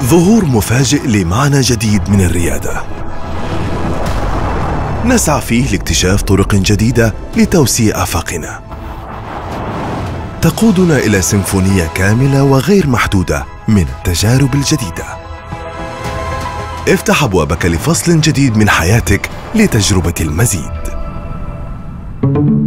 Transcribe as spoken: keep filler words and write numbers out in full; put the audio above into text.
ظهور مفاجئ لمعنى جديد من الريادة، نسعى فيه لاكتشاف طرق جديدة لتوسيع آفاقنا، تقودنا إلى سيمفونية كاملة وغير محدودة من التجارب الجديدة. افتح أبوابك لفصل جديد من حياتك لتجربة المزيد.